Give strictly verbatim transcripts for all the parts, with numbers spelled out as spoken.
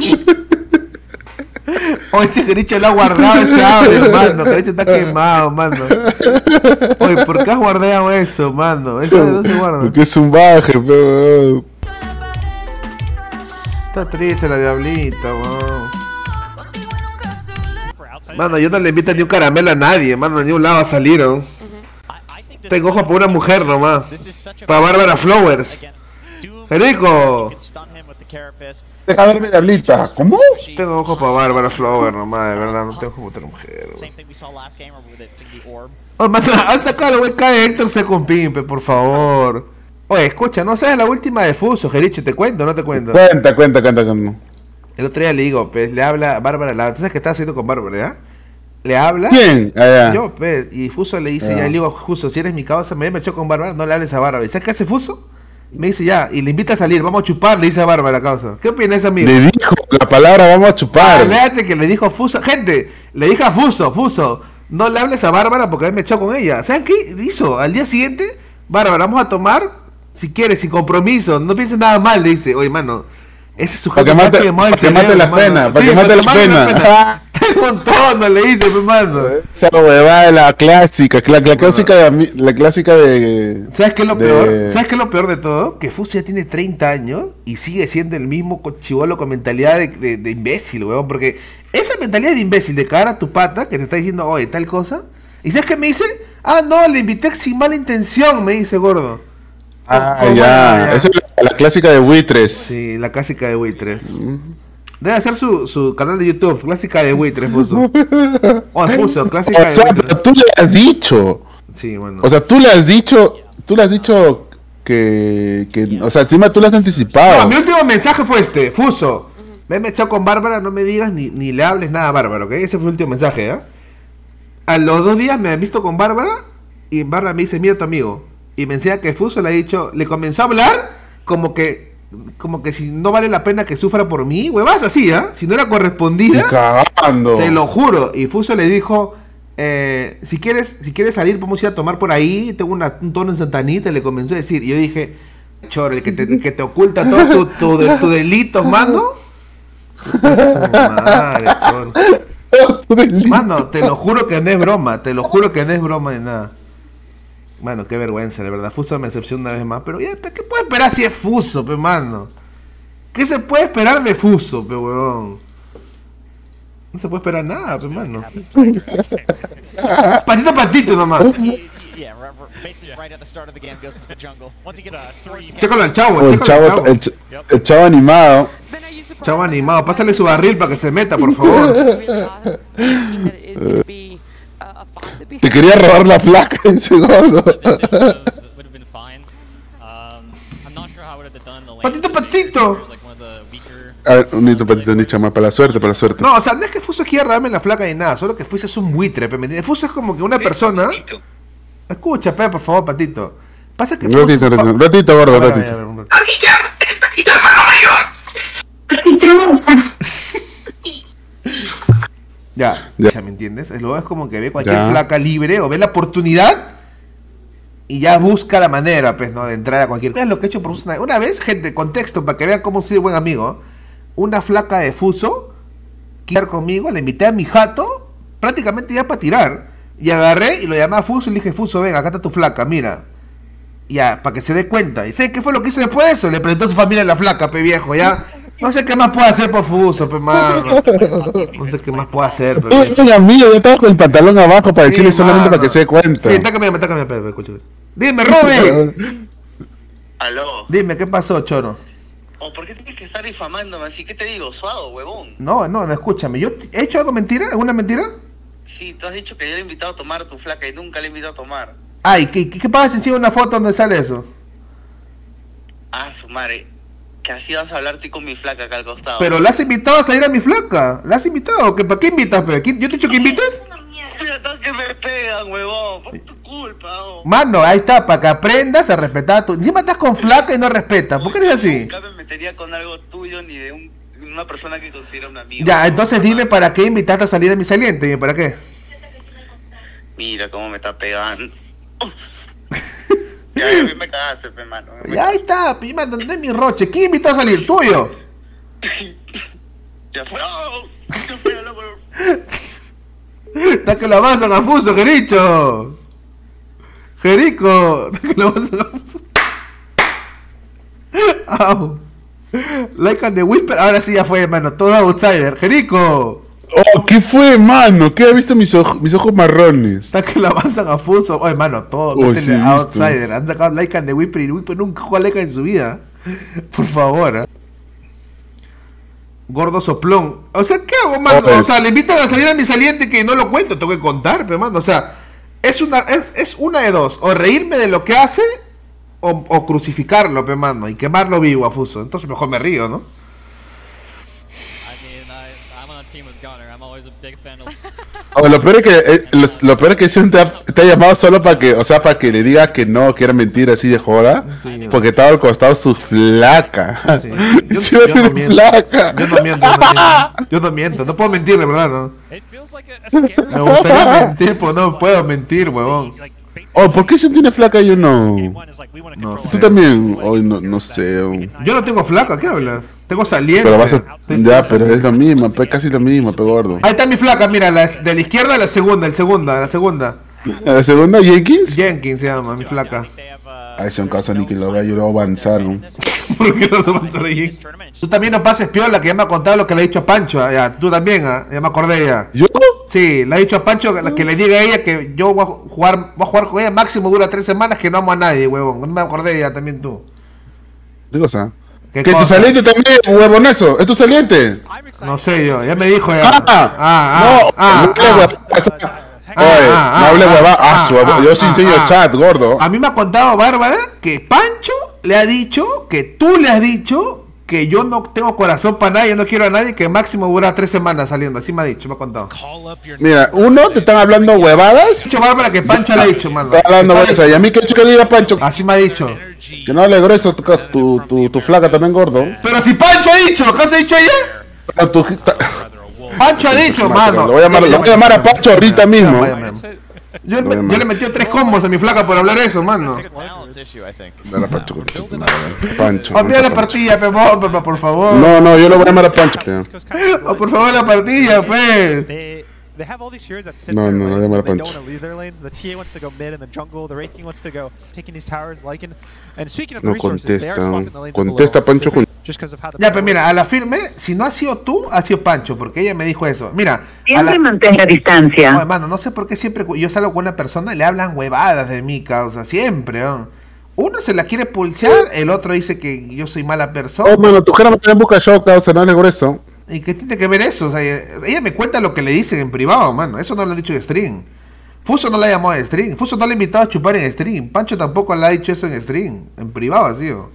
Oye, ese Jericho lo ha guardado ese audio, mano. Jericho está quemado, mano. Oye, ¿por qué has guardado eso, mano? ¿Eso de dónde se guarda? Porque es un baje, pero... Está triste la diablita, weón. Mano, yo no le invito ni un caramelo a nadie, mano, ni un lado a salir, ¿no? Tengo ojos para una mujer nomás. Para Bárbara Flowers. Federico. Deja verme diablita. ¿Cómo? Tengo ojos para Bárbara Flowers nomás, de verdad, no tengo ojos para otra mujer. Oh, mano, han sacado la hueca de Héctor C. con Pimpe, por favor. Oye, escucha, no sabes la última de Fuso, Jericho, ¿te cuento o no te cuento? Cuenta, cuenta, cuenta, cuenta. El otro día le digo, pues, le habla Bárbara, la... ¿tú sabes qué estás haciendo con Bárbara, ya? Le habla. ¿Quién? Ah, yo, pues, y Fuso le dice, ah. ya, le digo, Fuso, si eres mi causa, me he echado con Bárbara, no le hables a Bárbara. ¿Y sabes qué hace Fuso? Me dice, ya, y le invita a salir, vamos a chupar, le dice a Bárbara, causa. ¿Qué opinas, amigo? Le dijo la palabra, vamos a chupar. Ah, véate que le dijo Fuso, gente, le dije a Fuso, Fuso, no le hables a Bárbara porque a mí me echó con ella. ¿Saben qué hizo? Al día siguiente, Bárbara, vamos a tomar, si quieres, sin compromiso, no pienses nada mal, le dice, oye, mano. Ese sujeto para que mate, para que mate la pena, para que mate la pena. Tengo un tono, le dice, hermano. Esa huevada de la clásica, la, la clásica de la clásica de. ¿Sabes qué es lo de... peor? ¿Sabes qué es lo peor de todo? Que Fuso ya tiene treinta años y sigue siendo el mismo chibolo con mentalidad de, de, de imbécil, weón. Porque esa mentalidad de imbécil, de cagar a tu pata, que te está diciendo, oye, tal cosa. ¿Y sabes qué me dice? Ah, no, le invité sin mala intención, me dice, gordo. Ah, ya. ya. Esa es la, la clásica de buitres. Sí, la clásica de buitres. Mm. Debe hacer su, su canal de YouTube, clásica de buitres, Fuso. Oh, Fuso, clásica o de sea, buitres. Pero tú le has dicho. Sí, bueno. O sea, tú le has dicho, tú le has dicho que, que o sea, encima tú le has anticipado. No, mi último mensaje fue este, Fuso. Me he echado con Bárbara, no me digas ni, ni le hables nada a Bárbara, ¿ok? Ese fue el último mensaje, ¿eh? A los dos días me han visto con Bárbara y Bárbara me dice, mira tu amigo. Y me enseña que Fuso le ha dicho, le comenzó a hablar como que como que si no vale la pena que sufra por mí, huevas así, ¿eh? Si no era correspondida, cagando. Te lo juro. Y Fuso le dijo, eh, si quieres si quieres salir, podemos ir a tomar por ahí, tengo una, un tono en Santanita, le comenzó a decir. Y yo dije, chor, el que te, que te oculta todo tu, tu, tu, tu delito, mano. Madre, mano, te lo juro que no es broma, te lo juro que no es broma de nada. Mano, qué vergüenza, de verdad. Fuso me decepciona una vez más. Pero ya, ¿qué puede esperar si es Fuso, pe, mano? ¿Qué se puede esperar de Fuso, pe, huevón? No se puede esperar nada, pe, mano. Patito, patito nomás. Chécalo al chavo, oh, el, chavo, chavo. El, ch el chavo animado. Chavo animado, pásale su barril para que se meta, por favor. Te quería robar la placa ese gordo. Patito, patito. A ver, un hito patito ni chama, para la suerte, para la suerte. No, o sea, no es que Fuso quiera robarme la flaca ni nada, solo que Fuso es un buitre, ¿me entiendes? Fuso es como que una persona. Escucha, pe, por favor, patito. Pasa que. Un ratito, Fuso... ratito, ratito, gordo, ratito. Ya, ya, ya, ¿me entiendes? Luego es como que ve cualquier ya. flaca libre o ve la oportunidad y ya busca la manera, pues, ¿no? De entrar a cualquier... Vean lo que he hecho por Fuso. Una vez, gente, contexto, para que vean cómo soy buen amigo. Una flaca de Fuso, quiere conmigo, le invité a mi jato, prácticamente ya para tirar. Y agarré y lo llamé a Fuso y le dije, Fuso, ven, acá está tu flaca, mira. Ya, para que se dé cuenta. ¿Y sabes qué fue lo que hizo después de eso? Le presentó a su familia a la flaca, pe viejo, ya... No sé qué más puedo hacer por Fuso, pe mano. No sé qué más puedo hacer, pe. Oye, amigo, yo estaba con el pantalón abajo para decirle sí, solamente para que se dé cuenta. Sí, tácame, tácame, pe, escúchame. Dime, Rubén. Aló. Dime, ¿qué pasó, choro? Oh, ¿por qué tienes que estar difamándome así? ¿Qué te digo? Suado, huevón. No, no, no, escúchame. ¿Yo he hecho algo mentira? ¿Alguna mentira? Sí, tú has dicho que yo le he invitado a tomar a tu flaca y nunca le he invitado a tomar. Ay, ¿qué, qué, qué pasa si enseño una foto donde sale eso? Ah, su madre. Que así vas a hablar tú con mi flaca acá al costado. Pero la has invitado a salir a mi flaca. ¿La has invitado? ¿Para qué invitas, pe? ¿Yo te he dicho que invites? Que me pegan, huevón. Por tu culpa, oh. Mano, ahí está, para que aprendas a respetar a tu... Encima estás con flaca y no respetas. ¿Por qué eres así? Nunca me metería con algo tuyo ni de un, una persona que considera un amigo. Ya, entonces dime para qué invitaste a salir a mi saliente. Dime, ¿para qué? Mira cómo me está pegando. Ya, ya me cagaste, pe, mano. Ya, ahí está, pima, ¿dónde es mi roche? ¿Quién invitó a salir? ¿Tuyo? Ya fue. ¡Oh! Ya fue, loco. Está que lo avanzan a Fuso, Jericho. Jerico. Está que lo avanzan a Fuso. Au. Like and the Whisper. Ahora sí ya fue, hermano. Todo outsider. Jerico. Oh, ¿qué fue, mano? ¿Qué ha visto mis ojos, mis ojos marrones? Está que lo avanzan a Fuso. Oh, hermano, todo. Oh, sí, outsider. Han sacado Like and the Whisper y Whisper nunca jugó a Like en su vida. Por favor, ¿eh? Gordo soplón. O sea, ¿qué hago, mano? Oh, o sea, le invitan a salir a mi saliente que no lo cuento, tengo que contar, pero, mano. O sea, es una, es, es una de dos. O reírme de lo que hace, o, o crucificarlo, pe, mano, y quemarlo vivo a Fuso. Entonces mejor me río, ¿no? Oh, lo peor es que eh, lo, lo peor es que ese te ha, te ha llamado solo para que, o sea, para que le diga que no, que era mentira así de joda, sí, porque estaba al costado su flaca. Sí. Yo, sí, yo, yo, no miento, flaca. yo no miento, yo no miento, yo no miento, no puedo mentir, de verdad, ¿no? Me gustaría mentir, pero no puedo mentir, huevón. Oh, ¿por qué se tiene flaca y yo no? No sé. Tú también, oh, no, no sé. Oh. Yo no tengo flaca, ¿qué hablas? Tengo saliente. Pero vas a... Ya, pero es lo mismo, pues, casi lo mismo, pe gordo. Ahí está mi flaca, mira, la, de la izquierda a la segunda, el segunda, la segunda. ¿La segunda Jenkins? Jenkins se llama, mi flaca. Ay, si un caso ni que lo vea, yo lo voy a avanzar, ¿no? ¿Por qué no vas a avanzar ahí? Tú también no pases piola, que ya me ha contado lo que le ha dicho a Pancho, ya, tú también, ¿eh? Ya me acordé ya. ¿Yo? Sí, le ha dicho a Pancho que, que le diga a ella que yo voy a jugar, voy a jugar con ella, máximo dura tres semanas, que no amo a nadie, huevón. No me acordé ya, también tú. ¿Qué cosa? ¿Qué que cosa? Tu saliente también, huevonazo, ¿es tu saliente? No sé yo, ya me dijo ya. Ah, ah, ah, no, ah, no, ah, Oye, ah, no hable huevada. Ah, ah, yo sí enseño ah, chat, gordo. A mí me ha contado Bárbara que Pancho le ha dicho, que tú le has dicho que yo no tengo corazón para nadie, no quiero a nadie, que máximo dura tres semanas saliendo. Así me ha dicho, me ha contado. Mira, uno, te están hablando huevadas. Ha dicho Bárbara que Pancho le ha dicho, mano. Está hablando huevadas. Y a mí que he dicho que diga Pancho. Así me ha dicho. Que no hable grueso, tu, tu, tu, tu flaca también, gordo. Pero si Pancho ha dicho, ¿acaso ha dicho ella? Pero tu... Pancho ha dicho, mano. Lo voy a llamar, lo voy a, llamar a Pancho ahorita mismo. Yo, yo le metí tres combos a mi flaca por hablar eso, mano. Dale a Pancho. Pancho. Olvida la partida, pe, por, por favor. No, no, yo le voy a llamar a Pancho. Oh, por favor, la partida, pe. No, no, no, llamar a Pancho. No contesta. Contesta Pancho con... Ya, pues mira, a la firme, si no ha sido tú, ha sido Pancho, porque ella me dijo eso. Mira, siempre la... mantén la distancia. No, hermano, no sé por qué siempre yo salgo con una persona y le hablan huevadas de mí, causa, siempre, ¿no? Uno se la quiere pulsear, el otro dice que yo soy mala persona. Oh, mano, tu cara me en busca show, causa, no le grueso. ¿Y qué tiene que ver eso? O sea, ella me cuenta lo que le dicen en privado, mano. Eso no lo ha dicho en stream. Fuso no la llamó en stream. Fuso no le ha invitado a chupar en stream. Pancho tampoco le ha dicho eso en stream. En privado, así, ¿o?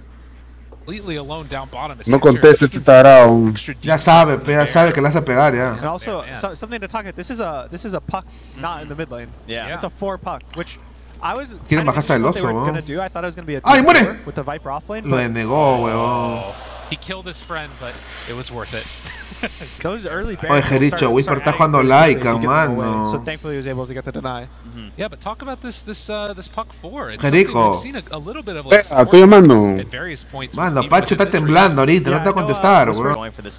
No conteste, este tarado. Ya sabe, ya sabe que le hace pegar, ya. And also, so, something to talk about. This is a this is a puck, not in the mid lane. Yeah, it's a four puck, which I was. Quieren bajarse el oso, ¿no? ¡Ay, muere! Lo denegó, weón. He killed his friend, but it was worth it. Oye, Jericho, Whisper está jugando Laika, mano. So thankfully he was able to get the deny. Mm-hmm. Yeah, but talk about this this uh, this puck four. It's Jericho. we've seen a, a little bit of like ah, estoy llamando. at various points. Mano, Pacho está temblando ahorita, no te va a contestar, weón.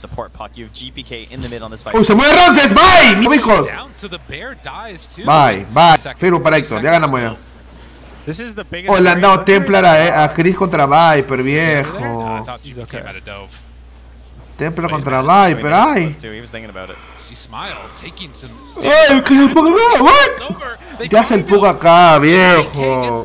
Uy, se mueve Ronces, bye, amigos. Bye, bye. Firu para Héctor, ya ganamos ya. Oh, le han dado Templar a, a Chris contra Viper, viejo. Templar contra Viper, ay. ¡Ay, que se ponga acá! ¿What? ¿Qué hace el Pug acá, viejo?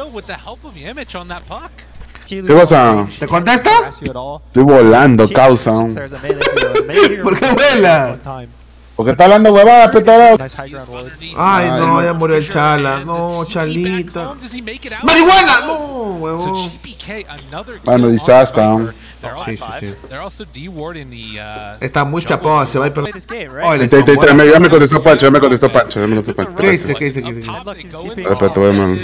¿Qué pasa? ¿Te contesta? Estoy volando, causa. ¿Por qué vuela? Porque está hablando huevada, petado. Ay, no, ya murió el Chala. No, Chalita. ¡Marihuana! No, huevón. Mano, desastre. Sí, sí, sí. Está muy chapado, se va a ir. Oye, te, te, te, me, ya me contestó Pancho, ya me contestó Pancho, ya me contestó Pancho. ¿Qué dice? ¿Qué dice? ¿Qué dice? Espérate, voy a mano.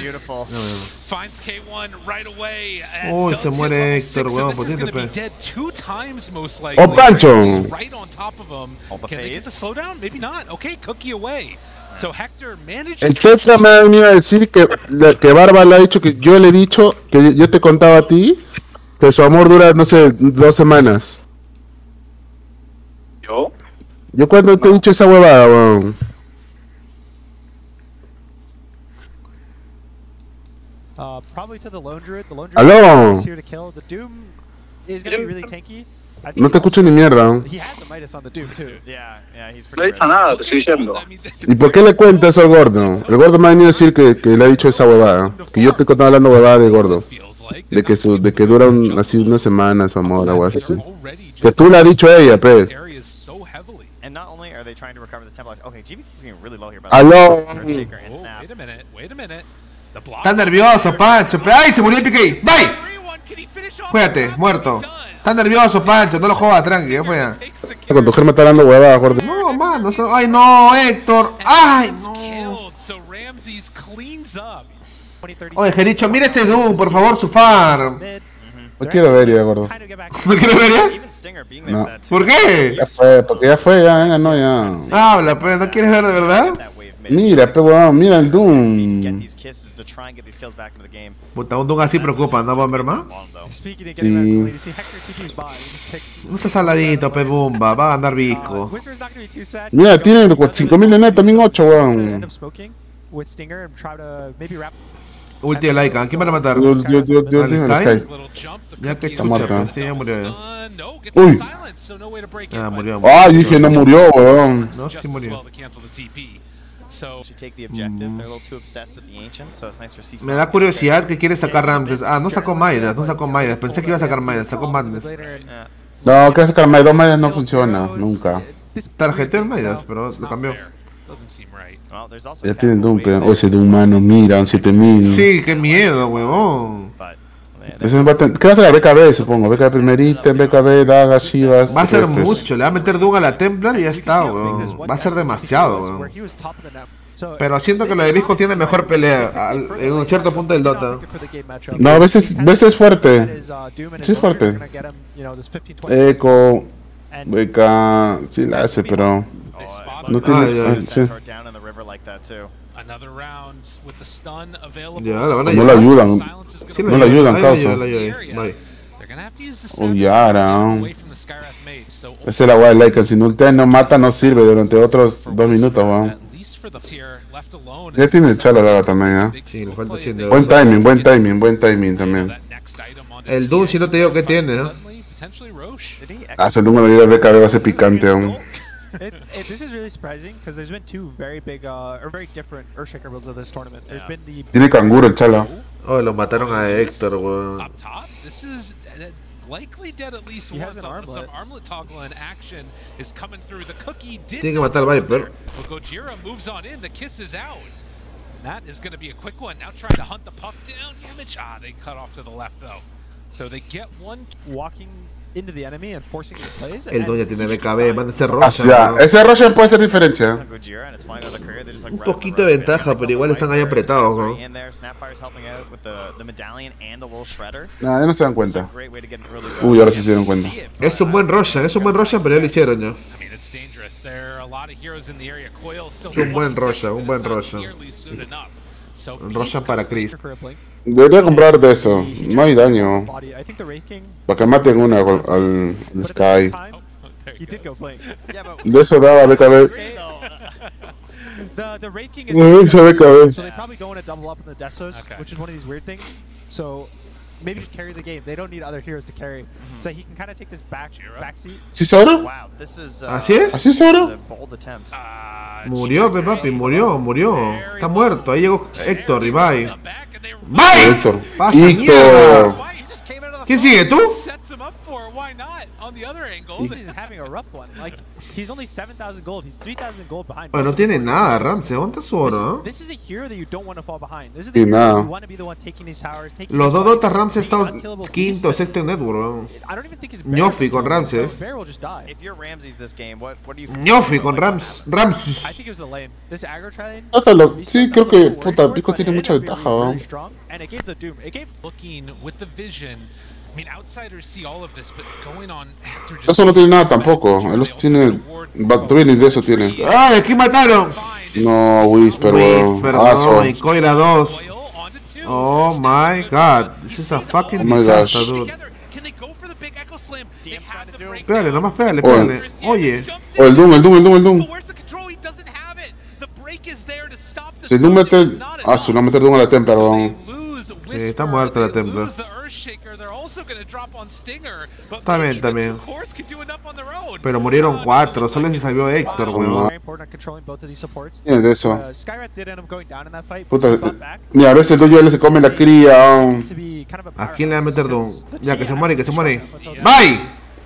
Uy, se muere Héctor, huevón, por cierto, pues. ¡Oh, Pancho! El Chefra me ha venido a decir que, que Barba le ha dicho que yo le he dicho que yo te contaba a ti que su amor dura, no sé, dos semanas. ¿Yo? Yo cuando te he dicho esa huevada, weón. Uh, probably to the lone druid. The lone druid Aló. is here to kill. The Doom is gonna be really tanky. I think No te he escucho also- ni mierda. He has the Midas on the Doom too. Yeah, yeah, he's No he dicho nada, te estoy diciendo. ¿Y por qué le cuenta eso al gordo? El gordo me ha venido a decir que, que le ha dicho esa huevada. Que yo te estaba hablando huevada de gordo. De que su, de que dura un, así una semana su amor, algo así. Que tú le has dicho a ella, pe. And not only are they trying to recover this temple, okay, G B is getting really low here. Aló. Earthshaker and Snap. Wait a minute, wait a minute. The block. Está nervioso, Pancho. pe- ¡Ay! Se murió el P K. ¡Bye! Juégate, muerto. Está nervioso, Pancho. No lo jodas, tranqui. Ya fue. ya. Con tu germa está dando huevada, gordo. No, mano. eso- ¡Ay, no, Héctor! ¡Ay, no! Killed, so Ramses cleans up. Oye, Jericho, mira ese Doom, por favor, su farm. No quiero ver ya, gordo. ¿No quieres ver ya? Even Stinger being there No. for that too. ¿Por qué? Ya fue, porque ya fue, ya, venga, no, ya. Habla, pues, ¿no quieres ver de verdad? That wave mid. Mira, pe, weón, mira el Speed to get Doom. these kisses to try and get these kills back into the game. Puta, un Doom así preocupa, ¿no, Bomberman? Long, though. Speaking of Sí. getting back to see Hector T P's bot. He just picks. No seas saladito, pe, Bumba. Va a ganar Uh, Vico. Whisper's not gonna be too sad. Mira, tiene cinco mil de net, también ocho, Gonna weón. end up smoking with Stinger and try to maybe wrap. Ulti de Laika. ¿A quién van a matar? Yo, yo, yo, yo, ¿Al dije al Sky? Sky. Little jump, the Ya que cookie is chucha, muerto. pues, sí, ya murió. stun. No, gets Uy. the silence, so no way to break it, Ah, but murió. Ah, yo dije, no murió, weón. No, just sí as murió. well to cancel the T P. So Should take the objective. They're a little too obsessed with the ancient, so it's nice for C. Me da curiosidad que quiere sacar Ramses. Ah, no sacó Midas, no sacó Midas. Pensé que iba a sacar Midas, sacó Madness. Yeah. No, que sacar más dos medias no funciona, nunca. Tarjeteó el Midas, pero it's lo not cambió. fair. Doesn't seem right. Well, there's also Ya tienen Doom, Catwoman pe. O ese Doom, mano, mira, un siete mil. Sí, qué miedo, huevón. but Ese va a ten- ¿Qué va a hacer? B K B, supongo. B K B primerita, B K B, Daga, Shivas. Va a ser refresh. mucho, le va a meter Doom a la Templar y ya está, weón. Va a ser demasiado, weón. Pero siento que lo de Visco tiene mejor pelea al- en un cierto punto del Dota. No, a veces, a veces es fuerte. Sí es fuerte. Echo, B K, sí la hace, pero They spot no him. tiene. Ah, ya, ah, ya. sí. Centaur down in the river like that too. Another round with the stun available. Ya, la van a No la ayudar. ayudan. Silence is Sí, gonna No le ayudan, Ay, causa. ayuda, la ayuda, bye. They're gonna have to use the Oh, Scepter Yara. away from the Skywrath Mage, so Esa es la guay de Lycan. Si no ultea no mata, no sirve durante otros for dos minutos, Whisper, weón. at least for the tier left alone. Ya tiene el chala Daga también, ¿eh? Big Sí, le smoke falta play, cien de they- Buen timing, buen timing, buen timing también. That next item on El the Doom, T A. si no te digo qué tiene, ¿no? Suddenly, potentially Roche. Did he Ah, el número de B K B va a ser picante aún. It, it, this is really surprising because there's been two very big, uh, or very different Earthshaker builds of this tournament. There's Yeah. been the Tiene canguro el chala. Oh, lo mataron a Héctor, weón. Up top, this is uh, likely dead at least He has once. an Uh, armlet. Some armlet toggle in action is coming through. The cookie did. Tiene que matar al Viper. Well, Gojira moves on in. The kiss is out. That is going to be a quick one. Now trying to hunt the puck down. Image. Ah, they cut off to the left though. So they get one. walking into the enemy and forcing his plays. El Doom ya and tiene he's B K B, van a ser Ah, Rocha. ya. weón. Ese Roshan puede hacer diferencia. Gojira and it's fine with the career. They just like Un wrap the poquito de rope in. ventaja, They pero go igual the están Viper, ahí apretados, Snapfire's ¿no? already in there. Snapfire's helping out with the, the medallion and the little shredder. Nah, ya no se dan It's a cuenta. great way to get an early Uy, ahora sí se dieron cuenta. See it, Es un buen Roshan, es un buen Roshan, pero ya lo hicieron ya. I mean, it's dangerous. There are a lot of heroes in the area. Coil still. Un buen twenty Roshan, seconds, un and buen it's not Roshan. nearly soon enough. So Un Beast Roshan para goes Chris. for a blink. Debería comprar de eso. No hay daño. Body. I think the Wraith King. Para que maten una al, al But at the Sky. same time, Oh, there he did go goes. blink. Yeah, but De eso daba B K B. The the Wraith King is. Uy, ese B K B. So they probably go in to double up in the Desos, Okay. which is one of these weird things. So maybe just carry the game. They don't need other heroes to carry. Mm-hmm. So he can kind of take this back Jira? back seat. ¿Sí es ahora? wow, this is uh, ¿Así es? ¿Así es this is ahora? a bold attempt. Ah, Murió, pe papi, murió, murió. Está muerto. Ahí llegó Héctor y bye. the back, and they ¡Bye! Héctor. Pasa Héctor. mierda. Why? He just came out of the ¿Quién sigue, tú? Sets him up for it. Why not? On the other angle. He's having a rough one. Like he's only seven thousand gold. He's three thousand gold behind. Oye, no tiene nada, Ramsey. ¿Dónde está su oro? This, this is a hero that you don't want to fall behind. This is Sí, the hero nada. you want to be the one taking these towers. Taking Los these dos fights, Dotas Ramsey being están unkillable quinto o beast. sexto en network, weón. I don't even think he's Ñofi con Bear. Ramses. So Bear will just die. If you're Ramses this game, what what do you? Ñofi con Rams. Ramses. I think it was the lane. This aggro train. Hasta lo- Sí, creo que puta, Pico tiene mucha ventaja, ¿no? And it gave the Doom. It gave Looking with the vision. I mean, outsiders see all of this, but going on Hector just. Eso no tiene nada tampoco. Él tiene. Backdwelling de eso tiene. ¡Ay, aquí mataron! No, Whisper, weón. Whisper, Ah, no, so. y Coira dos. Coil onto two. Oh my god. This is a fucking Oh my disaster, gosh. dude. Together. Can they go for the big echo slam? They D M's trying have to Pégale, nomás pégale, pégale. Oye. O el Doom, el Doom, el Doom, el Doom. Si el Doom mete... Ah, su no meter Doom a la Templar, weón. Sí, está muerta la Templar. También, también. Pero murieron cuatro, solo se salvó Héctor, weón. ¿Quién es de eso? Puta, ni a veces el Doom ya se come la cría. ¿A quién le va a meter Doom? Ya, que se muere, que se muere. ¡Bye!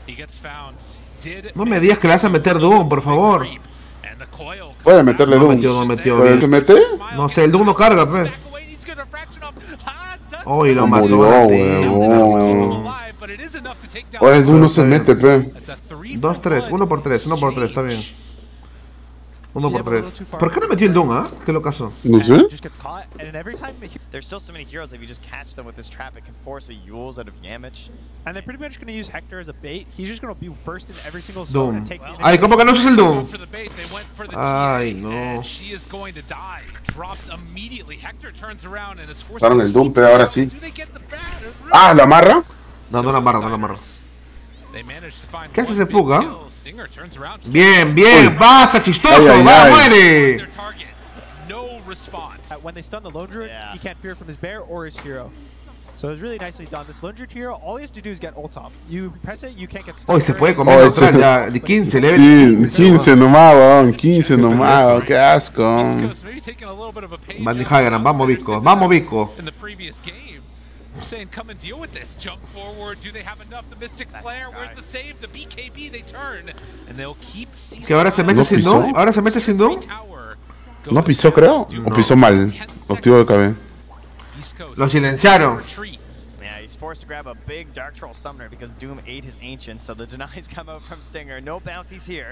No me digas que le vas a meter Doom, por favor. Puede meterle No Doom. metió, no metió. ¿Puede bien. mete? No sé, el Doom no carga, pues. Uy, lo No mató. murió, la huevón. Templar. O el Doom no se mete, pe. Dos, tres, uno por tres, uno por tres, está bien. Uno por tres. ¿Por qué no metió el Doom, ah? ¿Qué lo caso? No sé. There's still so many heroes that if you just catch them with this trap, it can force a Yules out of Yamich. And they're pretty much going to use Hector as a bait. He's just going to be first in every single zone Doom. and take the Ay, ¿cómo que no es el Doom? Ay, Ay, no. Daron el Doom, pero ahora sí. Ah, ¿lo amarra? No, no la amarro, no la amarro. ¿Qué hace ese Pug, ah? Bien, bien, pasa, chistoso, Ay, ay, va, ay. muere. Uh, when they stun the Lone Druid, Yeah. he can't fear from his bear or his hero. So it's really nicely done. This Lone Druid hero, all he has to do is get ult off. You press it, you can't get stunned. Hoy se puede comer Oh, neutral ese- ya, de quince, level Sí, quince nomás, weón. quince nomás, weón. Qué asco. Mandy Hageran, vamos Vico, vamos Vico. In the previous game, saying come and deal with this. Jump forward. Do they have enough? The Mystic Flare. Where's the save? The B K B. They turn and they'll keep. Que ahora se mete ¿No sin pisó? Doom, ahora se mete sin Doom. ¿No pisó, creo? ¿O pisó mal? Activo de K B. Lo silenciaron. Yeah, he's forced to grab a big Dark Troll Summoner because Doom ate his Ancient, so the denies come out from Stinger. No bounties here.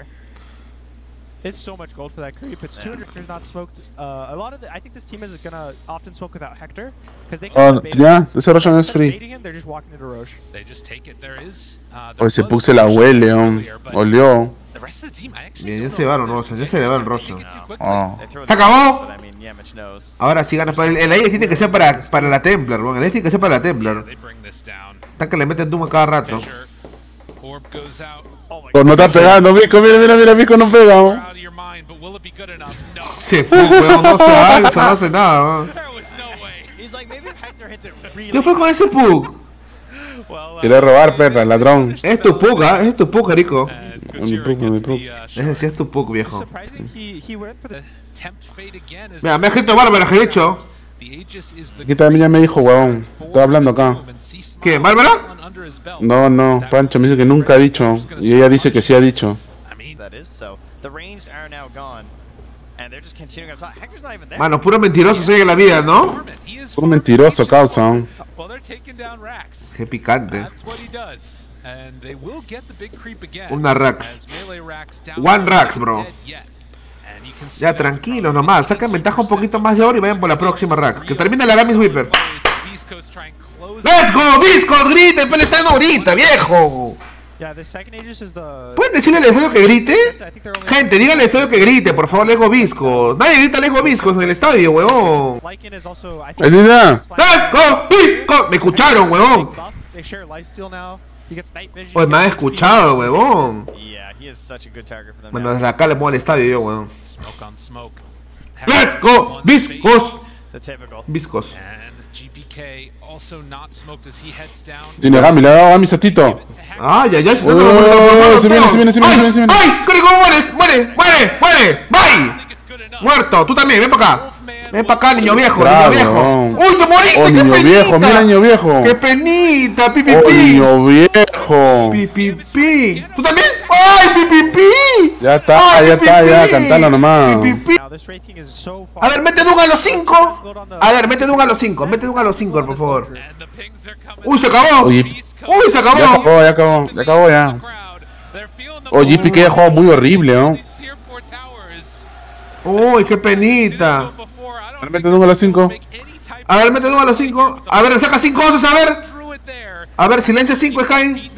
It's so much gold for that creep. It's two hundred years not smoked. Uh, a lot of the, I think this team is gonna often smoke without Hector because they Oh, can bait ya, him. ese Roshan es Instead of free. baiting him, they're just walking into Roche. They just take it. There is. Uh, Oye, ese Pug se la huele, weón. Olió. The rest of the team, I actually Bien, ya don't se know llevaron if Rosa, there's ya se llevaron making Rosa. it too quickly. Oh. They throw ¡Se the acabó! but I mean, Yamich knows. Ahora sí ganas. El, el aire tiene que ser para, para la Templar, weón. El aire tiene que ser para la Templar. They bring this down. Está que le meten Doom a cada rato. Fisher. Orb goes out. Oh my Pues no está pegando, Vico. Mira, mira, mira, Vico no pega, You're weón. out of your mind, but will it be good enough? No. Sí, weón, no se alza, no hace nada, weón. There was no way. He's like, maybe if Hector hits it really ¿Qué fue con ese Pug? well. Uh, Quiere robar, perra, ladrón. Es tu Pug, ¿ah? Es tu Pug, Rico. And Mi Gojira Pug, mi gets Pug. the, uh, Ese sí es tu Pug, viejo. Surprising, he he went for the. tempt fate again as Mira, me ha escrito Bárbara, que he dicho. the Aegis is the Aquí también ya me dijo, weón. Estaba hablando acá. ¿Qué, Bárbara? under his belt. No, no, Pancho me dice que nunca ha dicho. Y ella dice que sí ha dicho. I mean, that is so. The ranged are now gone, and they're just continuing up top. Hector's not even there. Mano, puro mentiroso sigue la vida, ¿no? Foreman, he is Un mentiroso, causa. well, they're taking down Rax. Qué picante. That's what he does. And they will get the big creep again. Una Rax. As melee Rax down One there, Rax, not bro. dead yet. And you can see Ya, that tranquilos from nomás. Saquen ventaja un poquito más de oro y vayan por la próxima rack. Que termine la Gamis Whipper. East Coast try and close ¡Let's go, Viscos! ¡Griten! ¡Pero están ahorita, viejo! Yeah, the second Aegis is the. ¿Pueden decirle al estadio que grite? I think they're only. Gente, díganle al estadio que grite, por favor, Lego Viscos. Nadie grita Lego Viscos en el estadio, huevón. Lycan is also. I think. ¿Es verdad? ¡Let's go, Viscos! Me escucharon, huevón. Buff. They share lifesteal now. He gets night vision. Pues he me han gets escuchado, speed. huevón. Yeah, he is such a good target for them. Bueno, now. desde acá le muevo al estadio yo, huevón. smoke on smoke. ¡Let's go, Viscos! The typical. Viscos. And G P K also not smoked as he heads down. Tiene Gami, le ha dado Gami satito. Ay, ay, ay, se Oh, está colocando se viene, se viene, se viene, se viene, se viene. ¡Ay! ¡Cómo mueres! ¡Muere! ¡Muere! ¡Muere! ¡Bye! I think it's good enough. Muerto, tú también, ven para acá. Ven para acá, niño viejo, Bravo. niño viejo. ¡Uy, te moriste! Oh, ¡Qué niño penita! viejo, mira, niño viejo. ¡Qué penita! ¡Pi, pi, Oh, pi! niño viejo. ¡Pi, pi, pi! ¿Tú también? ¡Ay, pi, pi, pi! Ya está, ¡Ay, ya pi, está, pi, ya, pi! cantalo nomás. ¡Pi, pi, pi! Now this rating is so far. A ver, mete Dunga a los cinco. A ver, mete Dunga a los cinco. Mete Dunga a los cinco, por favor. And the pings are coming. ¡Uy, se acabó! Oye, ¡Uy, se ya acabó! acabó, ya acabó, ya acabó ya. Oye, Piqué ha jugado muy horrible, ¿no? ¡Uy, qué penita! A ver, mete Dunga a los cinco. A ver, mete Dunga a los cinco. A ver, saca cinco cosas, a ver. A ver, silencio cinco, Sky.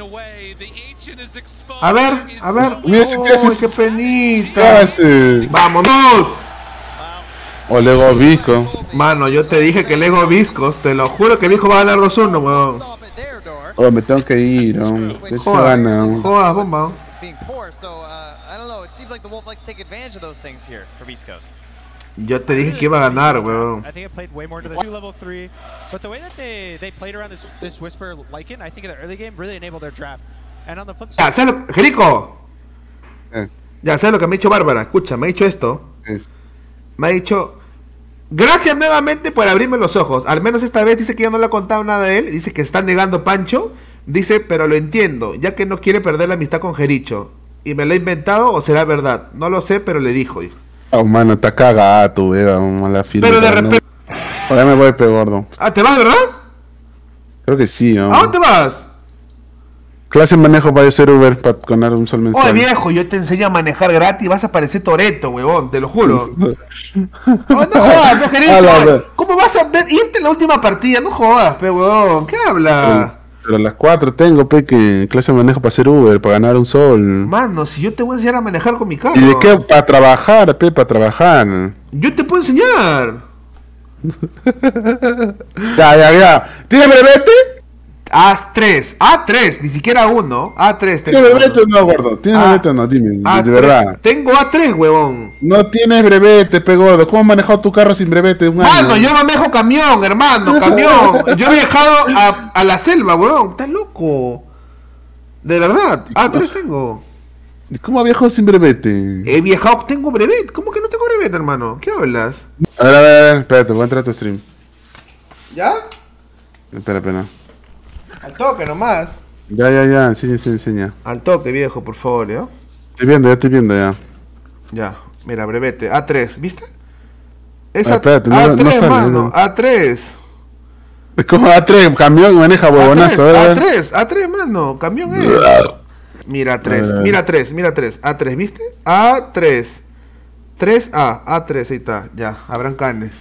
A ver, a ver. Mira ese que ¡Uy, haces. qué ¿Qué penita! hace? ¡Vámonos! O Lego Visco. Mano, yo te dije que Lego Viscos, te lo juro que el hijo va a ganar dos uno, weón. Oh, me tengo que ir, ¿no? ¿Qué se gana? Jodas, bomba. Being poor, so uh, I don't know. It seems like the Wolf likes to take advantage of those things here for Beast Coast. Yo te dije que iba a ganar, weón. I think it played way more to the two level three, but the way that they they played around this this Whisper Lycan, I think in the early game really enabled their draft. And on the flip Ya, side, ¿sabes lo Jerico? Eh, Ya, ¿sabes lo que me ha dicho Bárbara? Escucha, me ha dicho esto. es- Me ha dicho, gracias nuevamente por abrirme los ojos. Al menos esta vez dice que ya no le ha contado nada a él. Dice que está negando Pancho. Dice, pero lo entiendo, ya que no quiere perder la amistad con Jericho. ¿Y me lo ha inventado o será verdad? No lo sé, pero le dijo, hijo. Oh, mano, está cagada tu vega, mala fila. Pero de repente... Ahora me voy, pe gordo. Ah, ¿te vas, verdad? Creo que sí, ¿no? ¿A dónde vas? Clase en manejo para ser Uber, para ganar un sol mensual. Oye, viejo, yo te enseño a manejar gratis. Vas a parecer Toreto, huevón, te lo juro. Oh, no jodas, pe, Jericho. Ah, la, la. ¿Cómo vas a ver, irte en la última partida? No jodas, pe, huevón. ¿Qué habla? Pero a las cuatro tengo, pe, que clase de manejo para ser Uber, para ganar un sol. Mano, si yo te voy a enseñar a manejar con mi carro. ¿Y de qué? Para trabajar, pe, para trabajar. Yo te puedo enseñar. Ya, ya, ya. ¿Tiene brevete? A tres, A tres, ni siquiera uno. A tres tengo. ¿Tiene brevete o no, gordo? ¿Tienes Ah, brevete o no? Dime, de, A de tres. verdad. Tengo A tres, huevón. No tienes brevete, pe, gordo. ¿Cómo has manejado tu carro sin brevete? Un Mano, año? yo manejo camión, hermano, camión. Yo he viajado a, a la selva, huevón. Estás loco. De verdad, A tres tengo. ¿Cómo has viajado sin brevete? He viajado, tengo brevet. ¿Cómo que no tengo brevet, hermano? ¿Qué hablas? A ver, a ver, a ver, espérate, voy a entrar a tu stream. ¿Ya? Espera, espera. Al toque nomás. Ya, ya, ya, enseña, enseña, enseña. Al toque, viejo, por favor, ¿eh? Estoy viendo, ya estoy viendo, ya. Ya, mira, brevete. A tres, ¿viste? Es Ah, A- espérate, no- A3, no sale, mano. no. A tres. Es como A tres, camión, maneja huevonazo, a ver, a A ver. tres, A tres, mano. Camión es. Mira A tres, Ah. mira A tres, mira A tres. A tres, ¿viste? A tres. tres A, A tres, ahí está. Ya, abran canes.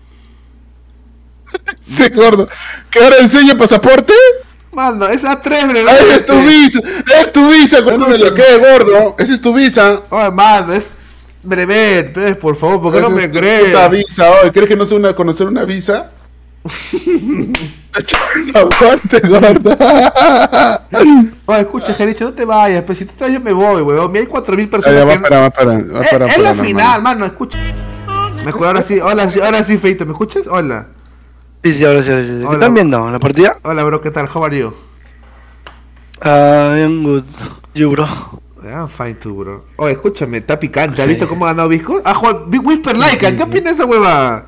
Sí, gordo. ¿Qué ahora enseña pasaporte? Mano, es A tres, brevete. ¡Ay, es tu visa! ¡Es tu visa! ¡No me lo quede, gordo! ¡Esa es tu visa! Oh, mano, es brevet, pues, por favor, ¿por qué no Esa me es tu crees? puta visa, hoy. ¿Crees que no sé una, conocer una visa? Aguante, gordo. Oh, escucha, Jericho, no te vayas, pues si tú estás yo me voy, weón. Mira, hay cuatro mil Ya, personas ya, va que- para, va para, va Eh, para. es para, la normal. final, mano, escucha. Me escucho, ahora sí, hola, sí, ahora sí, Feito, ¿me escuchas? Hola. Sí, sí, ahora sí, ahora sí. ¿Qué Hola. están viendo? ¿La partida? Hola, bro, ¿qué tal? How are you? Ah, I'm good. You, bro. I'm fine too, bro. Oye, escúchame, está picante. ¿Has visto cómo ha ganado Visco? Ah, jugado Big Whisper Lycan. ¿Qué opinas de esa hueva?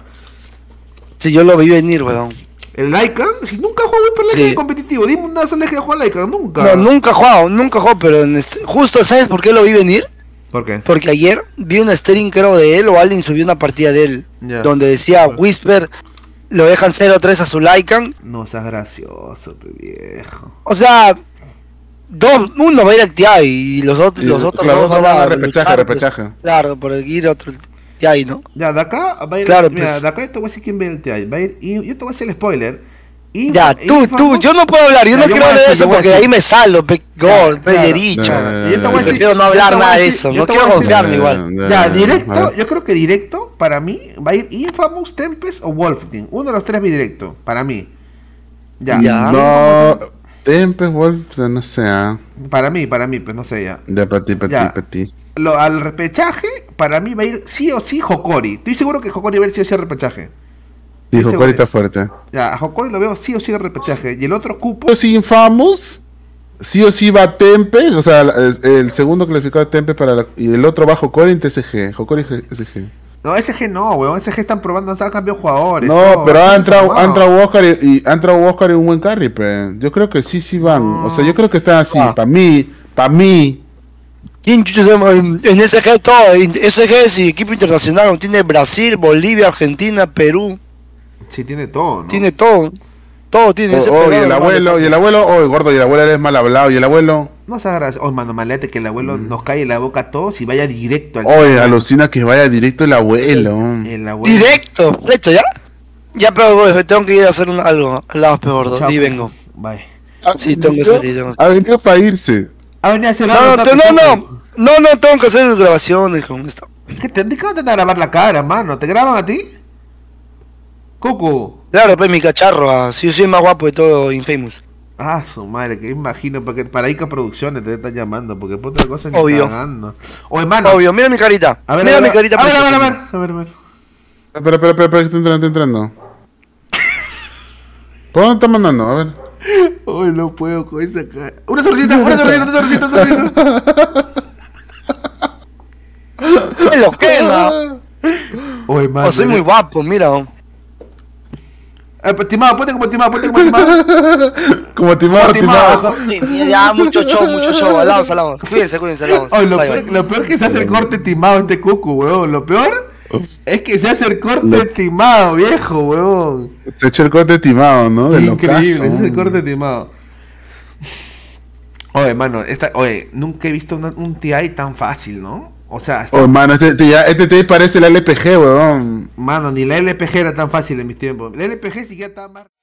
Sí, yo lo vi venir, weón. ¿El Lycan? Si nunca jugó Whisper Lycan Sí. en competitivo. Dime una sola vez que jugó Lycan. Nunca. No, nunca he jugado, nunca he jugado, pero en este... justo, ¿sabes por qué lo vi venir? ¿Por qué? Porque ayer vi un stream, creo, de él o alguien subió una partida de él. Ya. Donde decía Whisper, lo dejan cero tres a su Lycan. No seas gracioso, pe viejo. O sea, dos, uno va a ir al T I y los otros, Y los otros los dos dos van van a a repechaje, luchar, repechaje. pues, claro, por el Gear otro el T I, ¿no? Ya, de acá va a ir. Claro, mira, pues. de acá yo te voy a decir quién ve el T I. Va a ir. Y yo te voy a hacer el spoiler. Y, Ya, tú, tú, yo no puedo hablar, yo Ya, no yo quiero voy a hablar de decir, eso yo voy a porque de decir. ahí me salgo, pe, gol, pe, claro. derecho. Ya, Y yo te voy a decir- Prefiero no yo hablar te voy a nada de decir- eso, yo no te quiero voy a decir- confiarme igual. Ya, a directo, ver. yo creo que directo, para mí, va a ir Infamous, Tempest o Wolfteam. Uno de los tres va directo, para mí. Ya. Ya. No, Tempest, Wolf, o sea, no sé, ah. Para mí, para mí, pues no sé ya. Ya, para ti, para ti, Ya. para ti. Lo, al repechaje, para mí va a ir sí o sí Hokori. Estoy seguro que Hokori va a ir sí o sí al repechaje. Dijo, Ese ¿cuál güey. está fuerte? Ya, a Hokori lo veo sí o sí al repechaje. Y el otro cupo, Sí o sí Infamous, sí o sí va Tempest, o sea, el, el segundo clasificado de Tempest para la, y el otro va Hokori en T S G, Hokori S G. no, S G no, weón. S G están probando, han cambiado jugadores. No, pero ha están entrado, ha formados. entrado Oscar y, y ha entrado Oscar y un buen carry, pe. Yo creo que sí, sí van. O sea, yo creo que están así, Ah. para mí, para mí. ¿Quién chucha se llama? En en S G todo, en S G es equipo internacional, tiene Brasil, Bolivia, Argentina, Perú, Sí, tiene todo, ¿no? tiene todo. Todo tiene ese Oh, oh, y pelado, el hermano. abuelo, y el abuelo, oh, gordo, y el abuelo eres mal hablado, y el abuelo. No seas gracioso. Oh, mano, malete que el abuelo nos cae en la boca a todos y vaya directo al. Oye, alucina que vaya directo el abuelo. El abuelo. Directo, flecha, ¿ya? Ya, pero güey, tengo que ir a hacer un- algo al lado peor, Chao, y pues. vengo. Bye. Sí, tengo que salir. tengo que- Ha venido para irse. Ha venido a hacer No, algo, no, está no, picante. no, no, no, tengo que hacer grabaciones con esto. ¿Qué te, ¿De qué van a tratar de grabar la cara, mano? ¿Te graban a ti? Cucu. Claro, pues mi cacharro, ah, sí, yo soy el más guapo de todo Infamous. Ah, su madre, que imagino, porque para Ica Producciones te están llamando, porque por otra cosa ni Obvio. cagando. O hermano. Obvio, mira mi carita. A ver, mira a ver, mi carita. A ver, a ver, a preciosa. ver, a ver, a ver. Espera, espera, espera, espera, que estoy entrando, estoy entrando. ¿Por dónde está mandando? A ver. Hoy no puedo con esa cara. Una sonrisita, una sonrisita, una sonrisita, una sonrisita. Me lo quema. Oye, mano. Oh, soy muy guapo, mira. Eh, pues, timado, ponte como timado, ponte como timado. Como timado, Como timado. timado. Sí, ya, mucho show, mucho show. Al lado, al lado. Cuídense, cuídense, al lado. Oye, lo, Bye, peor, bye. lo peor que se hace el corte timado este cucu, weón. Lo peor es que se hace el corte Lo- timado, viejo, weón. Se echó el corte timado, ¿no? Del Increíble, ocaso. ese es el corte timado. Oye, mano, esta, oye, nunca he visto una- un T I tan fácil, ¿no? O sea, hasta- Oh, mano, este, este, ya, este te parece el L P G, weón. mano, ni la L P G era tan fácil en mis tiempos. La L P G siquiera estaba más...